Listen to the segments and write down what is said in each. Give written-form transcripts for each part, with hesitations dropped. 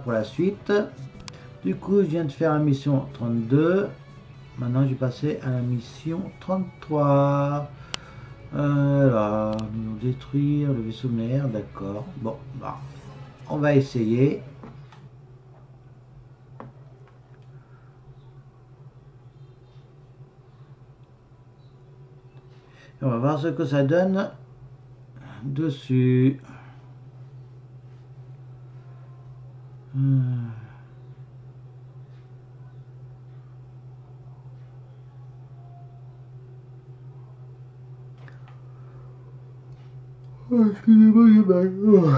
pour la suite. Du coup, je viens de faire la mission 32. Maintenant, je vais passer à la mission 33. Alors, nous détruire le vaisseau mère, d'accord. Bon, bah, on va essayer. On va voir ce que ça donne dessus. Oh, excusez-moi, j'ai mal. Oh.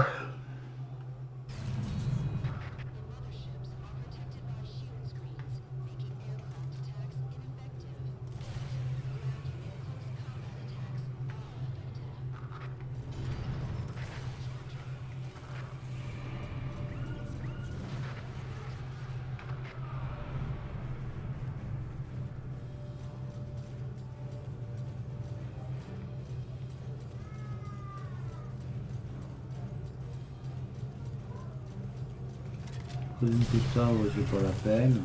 Tout ça, ouais, c'est pas la peine.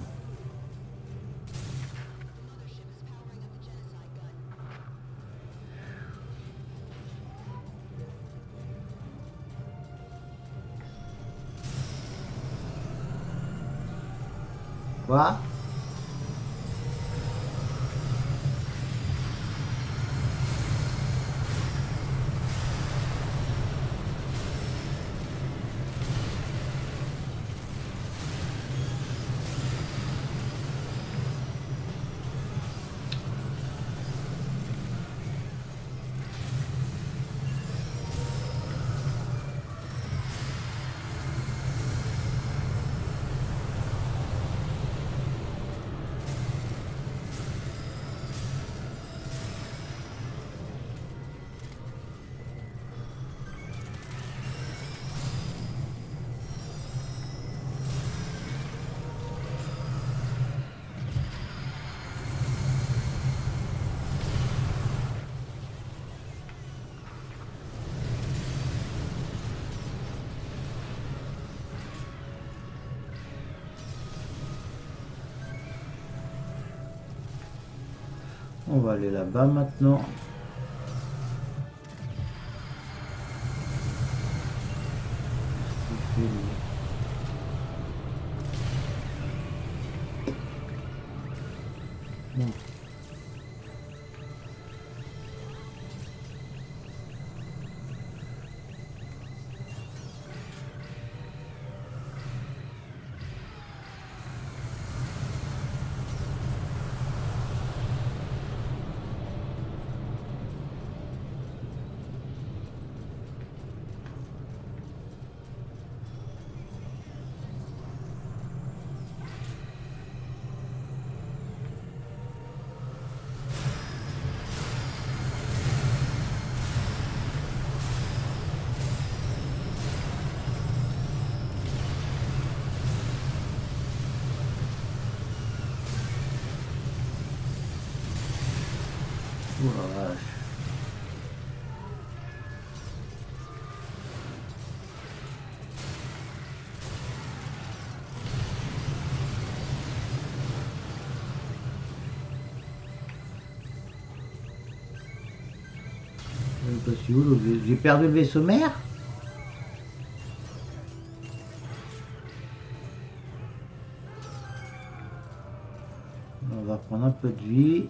Quoi? On va aller là-bas maintenant. Bon. Oh la vache. J'ai perdu le vaisseau mère. On va prendre un peu de vie.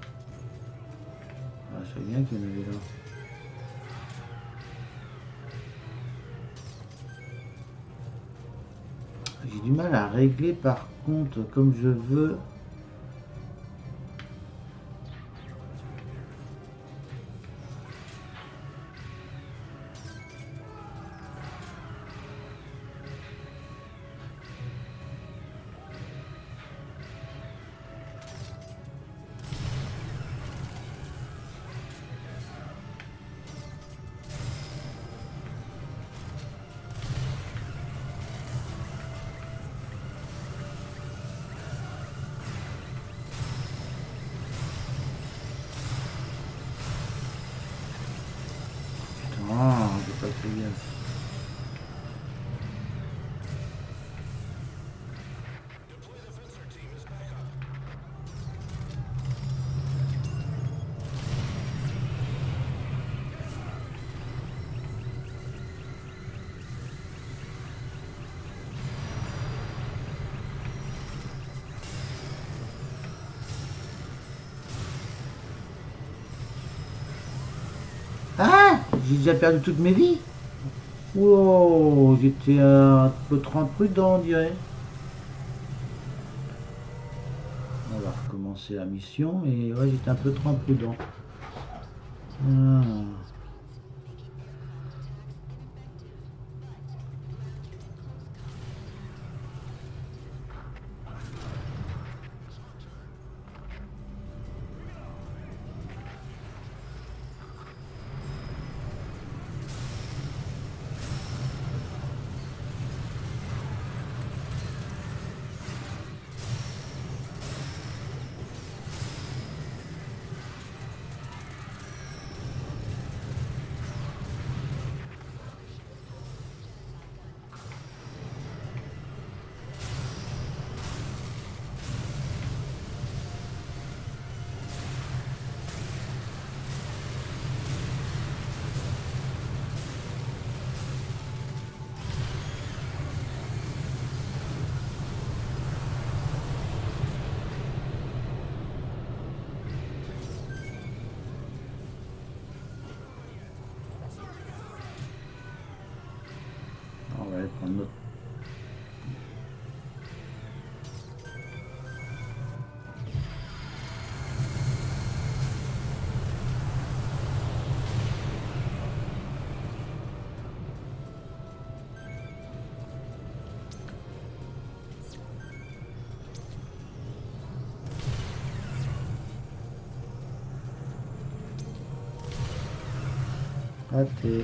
Ah, c'est bien qu'il y en avait là. J'ai du mal à régler par contre comme je veux. j'ai déjà perdu toutes mes vies. Wow, j'étais un peu trop prudent, on dirait. On va recommencer la mission, et ouais, j'étais un peu trop prudent. Ah. On va aller prendre notre... Raté.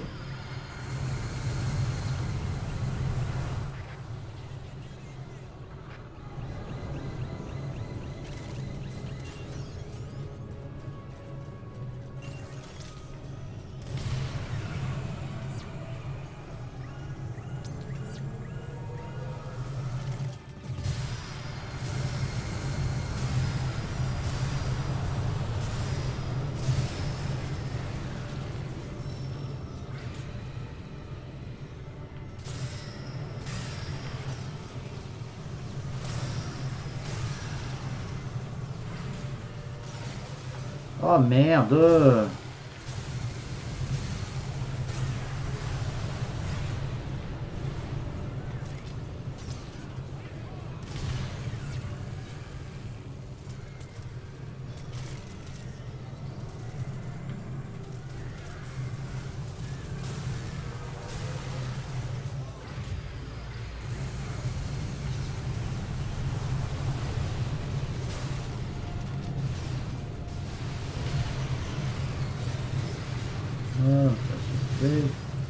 Oh merde! Ah, ça c'est fait.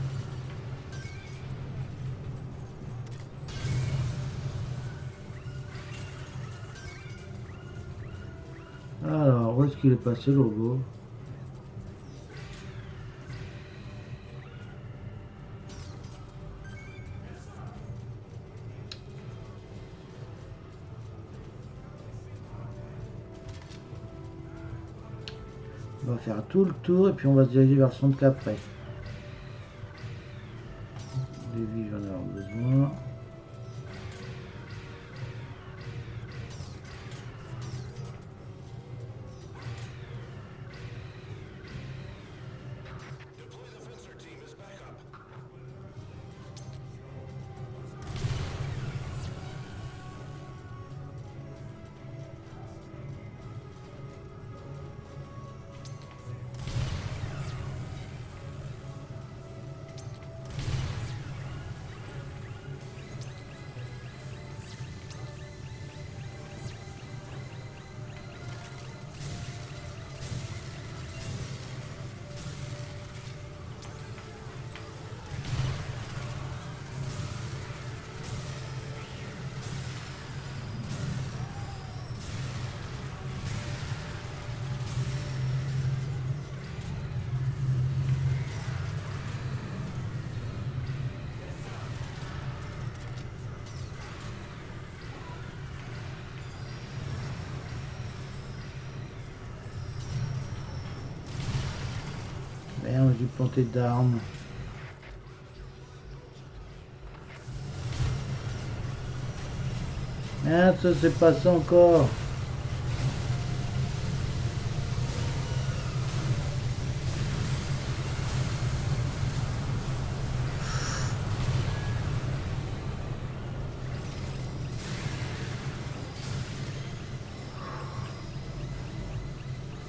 Alors, où est-ce qu'il est passé le robot? On va faire tout le tour et puis on va se diriger vers son truc après. Des vies, j'en ai avoir besoin. Merde, j'ai planté d'armes. Merde, ça s'est passé encore.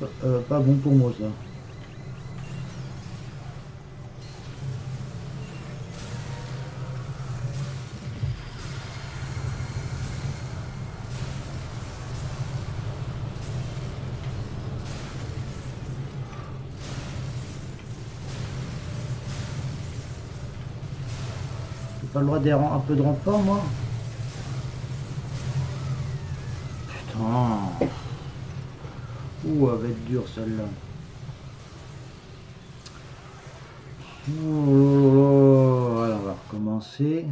pas bon pour moi ça. J'ai pas le droit d'errant un peu de renfort moi. Putain. Ouh, elle va être dure celle-là. Oh, alors on va recommencer.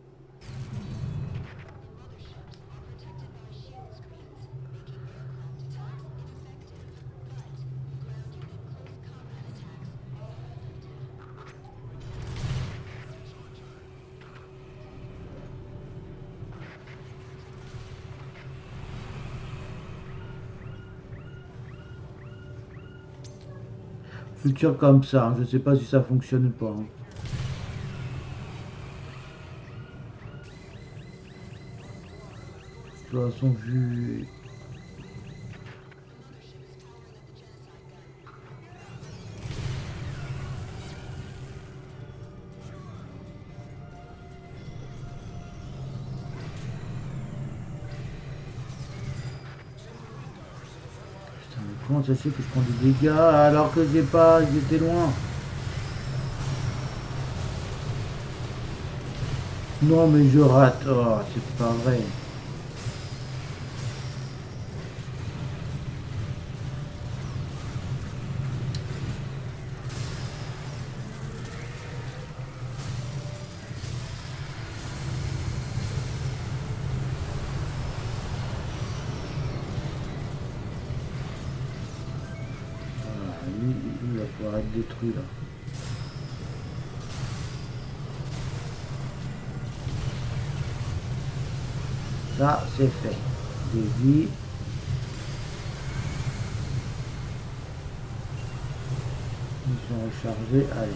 Futur comme ça, hein. Je sais pas si ça fonctionne ou pas. Hein. De toute façon, vu. Putain, mais comment ça se fait que je prends des dégâts alors que j'ai pas. J'étais loin. Non, mais je rate. Oh, c'est pas vrai. Lui, il va pouvoir être détruit là. Ça, c'est fait. Des vies. Ils sont rechargés. Allez.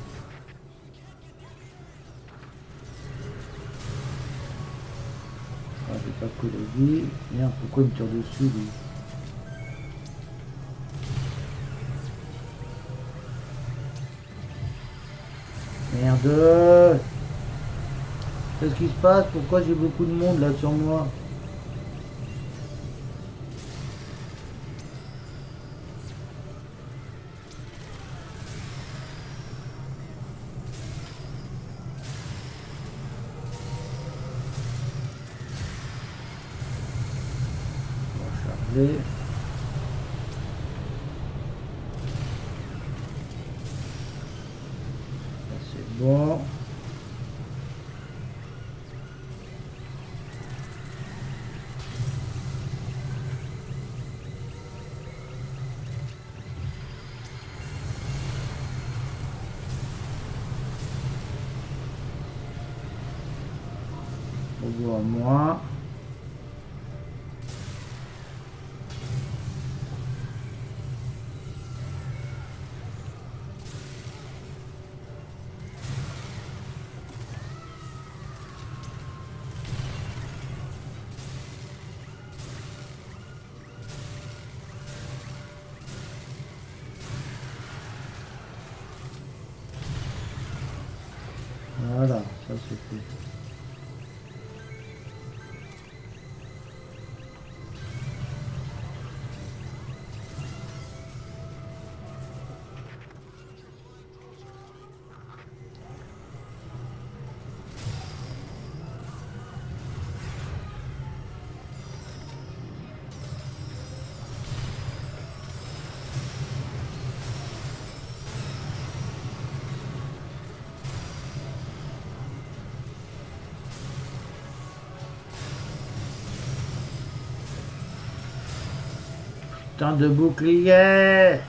Ah, j'ai pas que les vies. Merde, pourquoi il me tire dessus lui? Merde. Qu'est-ce qui se passe? Pourquoi j'ai beaucoup de monde là sur moi? On va charger. Ça c'est bon. On voit moins. Voilà, ça c'est fait. Putain de bouclier!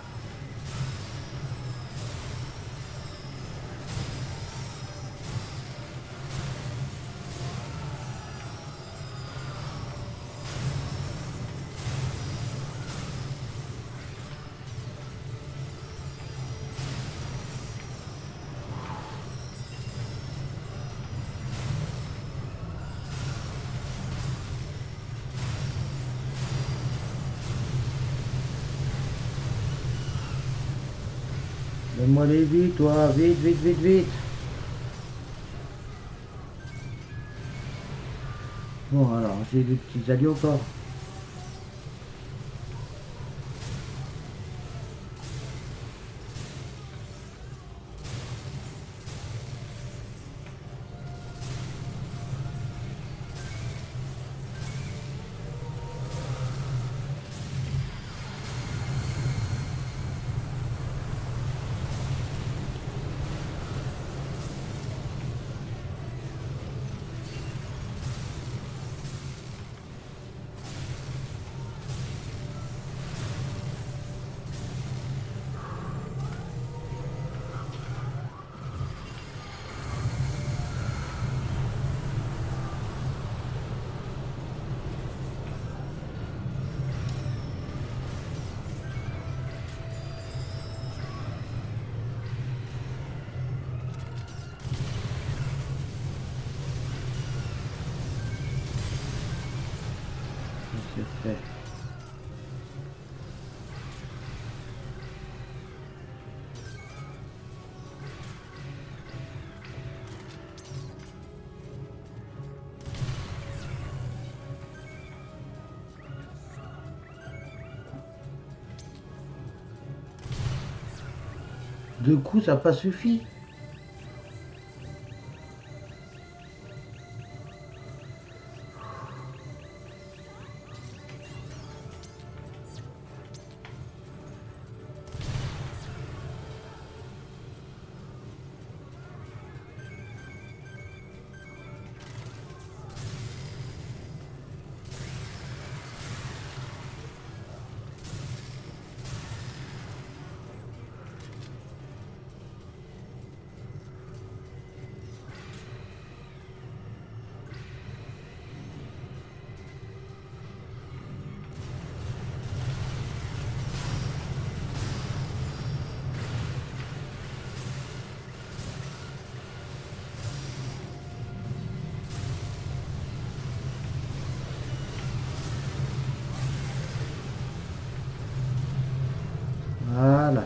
Donne-moi les vies, toi, vite, vite, vite, vite. Bon, alors, j'ai des petits alliés encore. C'est fait. Deux coups, ça n'a pas suffi. Voilà.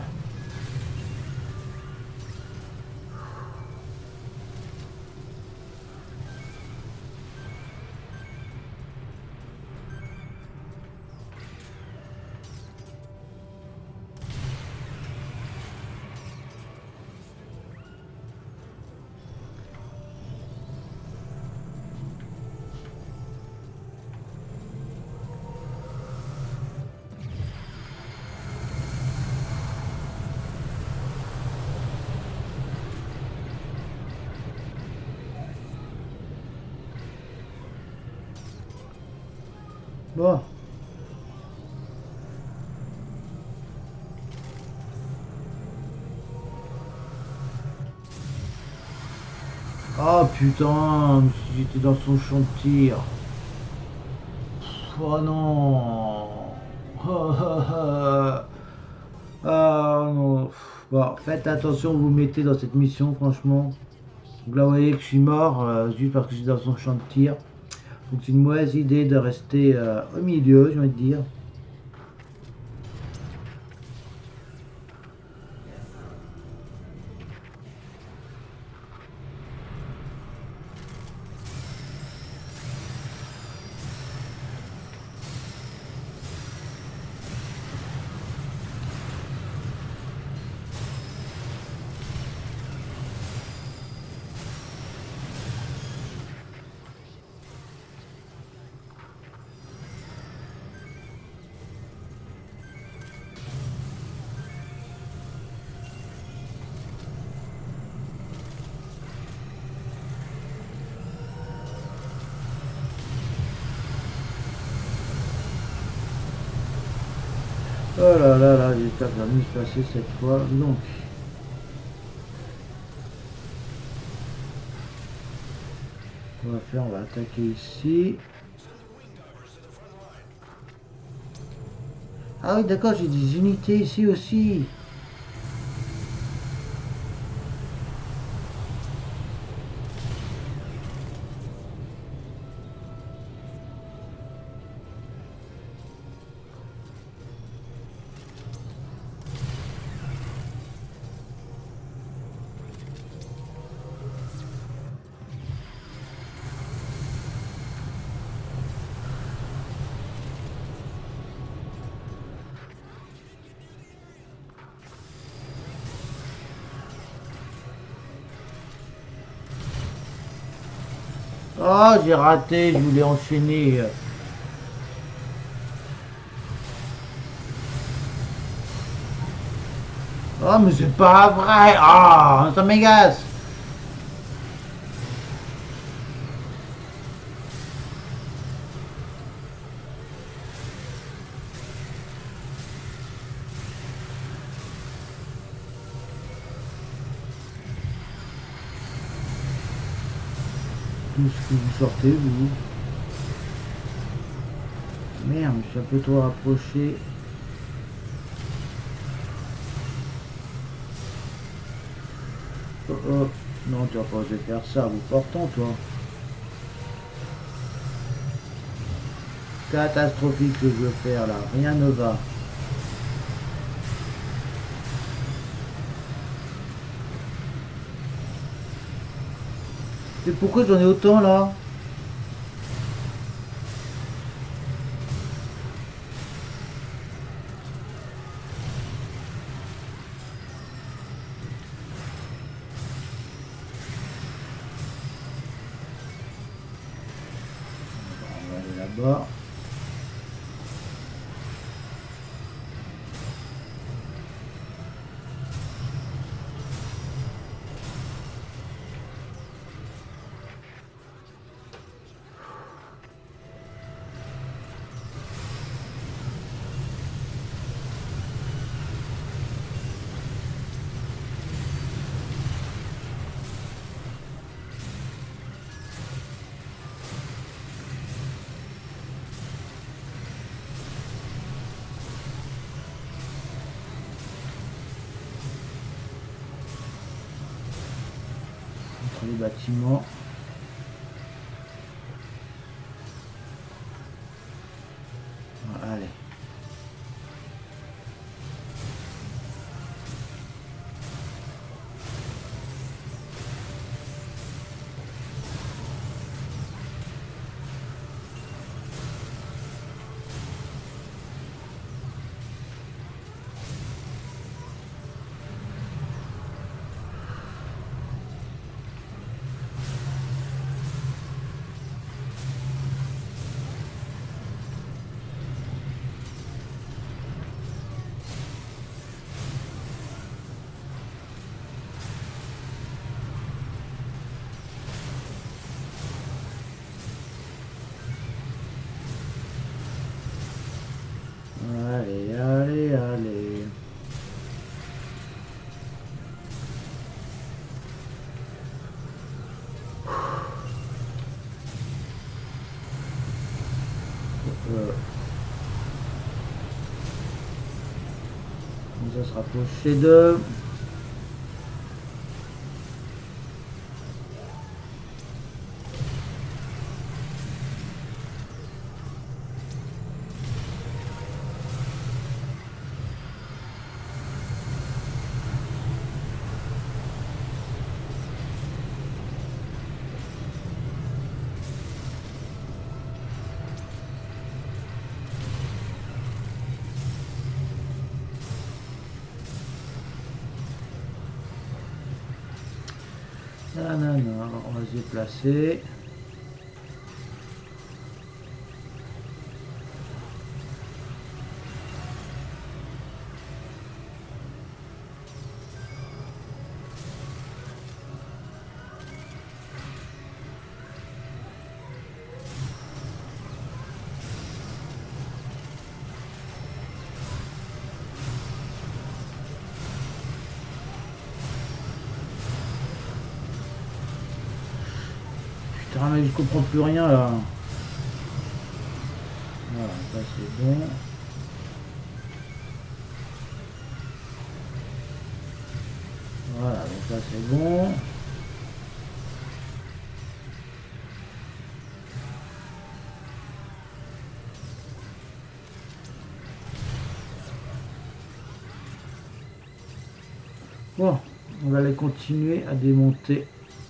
Bon. Oh putain, j'étais dans son champ de tir. Oh non. Ah non. Bon, faites attention, vous mettez dans cette mission, franchement. Donc là, vous voyez que je suis mort juste parce que j'étais dans son champ de tir. Donc c'est une mauvaise idée de rester au milieu, j'ai envie de dire. Oh là là là, j'espère que ça va mieux se passer cette fois. Donc, on va faire, on va attaquer ici. Ah oui, d'accord, j'ai des unités ici aussi. Oh, j'ai raté, je voulais enchaîner. Oh, mais c'est pas vrai. Ah, ça m'agace. Tout ce que vous sortez, vous. Merde, je suis un peu trop rapproché. Oh oh. Non, tu vas pas oser faire ça, vous portant, toi. Catastrophique que je veux faire là, rien ne va. C'est pourquoi j'en ai autant là? On va aller là-bas. Entre les bâtiments. Allez. Allez, allez, allez. On va se rapprocher d'eux. Non, non, non, on va se déplacer. Putain, mais je comprends plus rien là. Voilà, ça c'est bon. Voilà, donc ça c'est bon. Bon, on va aller continuer à démonter.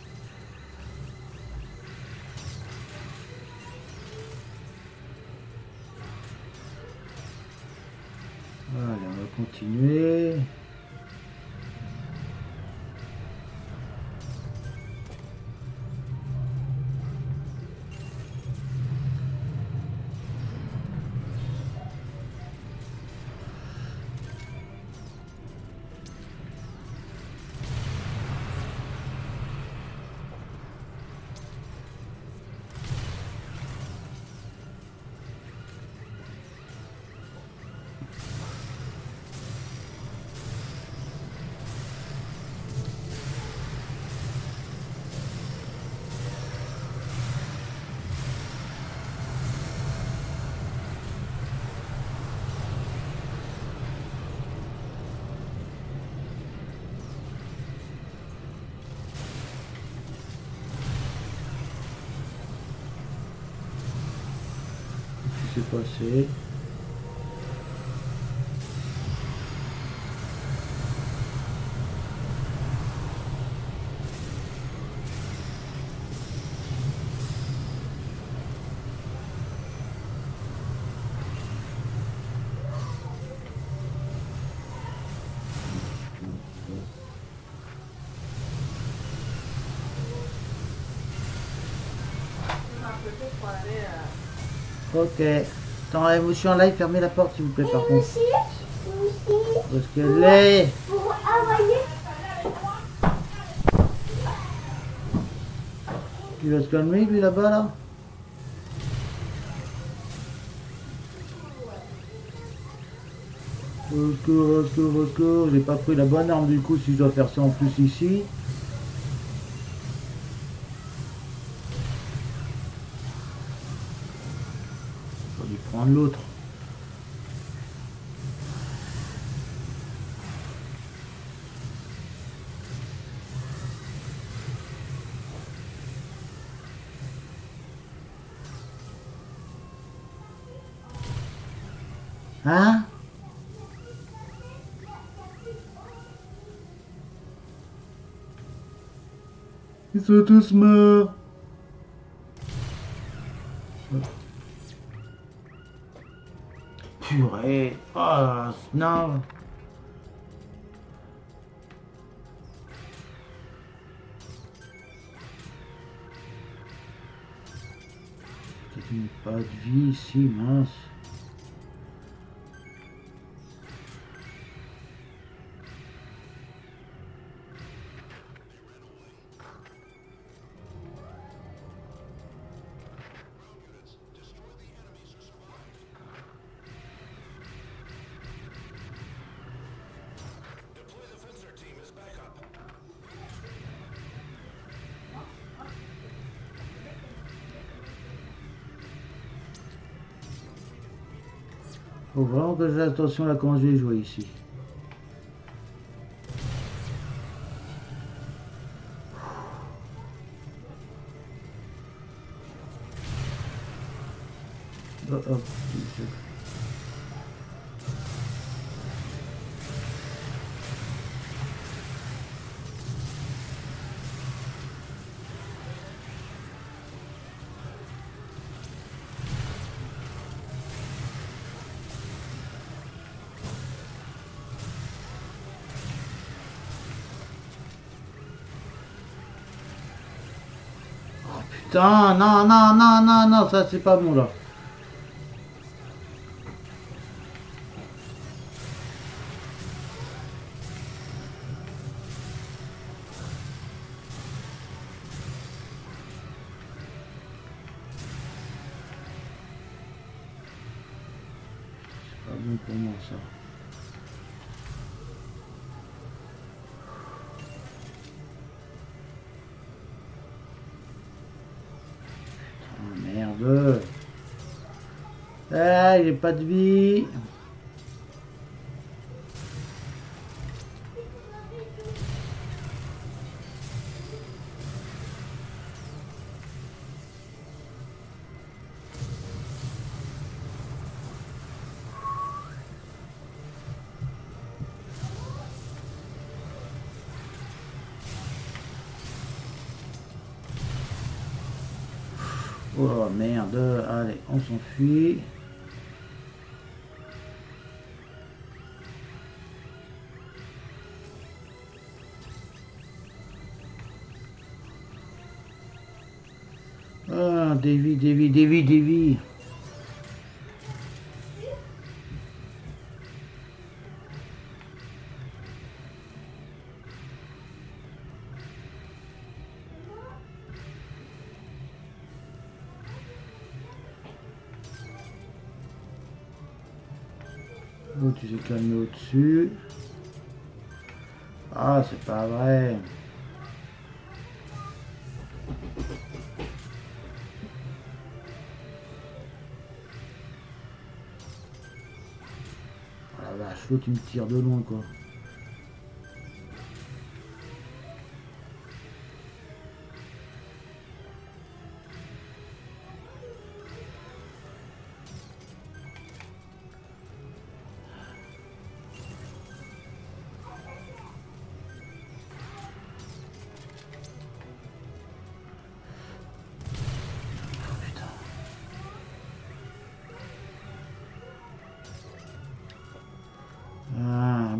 Voilà, on va continuer. s'est passé? Ok. Attends, je suis en live, fermez la porte s'il vous plaît par contre. Parce qu'elle est... Il va se calmer lui là-bas là? Au secours, au secours, au secours. J'ai pas pris la bonne arme du coup si je dois faire ça en plus ici. J'aurais dû prendre l'autre. Hein? Ils sont tous morts. Purée. Oh, non. Pas de vie ici, mince. Faut vraiment que je fasse attention là quand je vais jouer ici. Oh, oh, putain, non, non, non, non, non, ça c'est pas bon là. C'est pas bon pour moi ça. Putain, merde. Ah, j'ai pas de vie. Oh merde, allez, on s'enfuit. Ah, Davy, Davy, Davy, Davy. Oh, tu t'es calmé au-dessus. Ah, c'est pas vrai. Oh la vache, l'autre il me tire de loin quoi.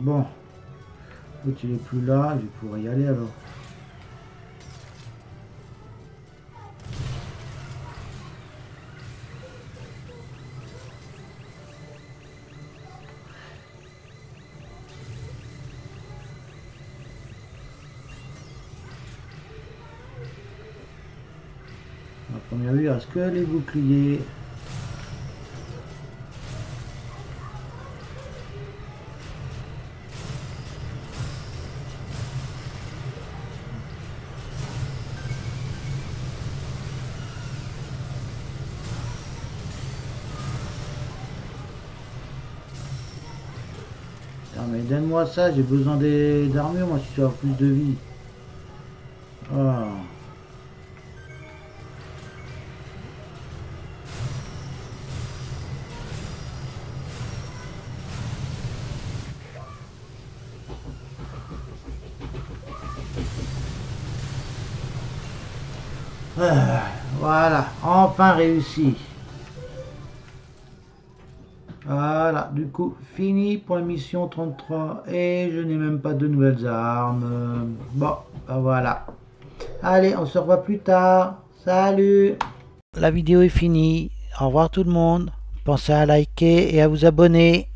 Bon. L'autre il est plus là, je pourrais y aller alors. À première vue, est-ce que les boucliers... Putain, mais donne-moi ça, j'ai besoin d'armure, moi, si tu as plus de vie. Ah. Voilà, enfin réussi. Voilà, du coup, fini pour la mission 33. Et je n'ai même pas de nouvelles armes. Bon, ben voilà. Allez, on se revoit plus tard. Salut! La vidéo est finie. Au revoir tout le monde. Pensez à liker et à vous abonner.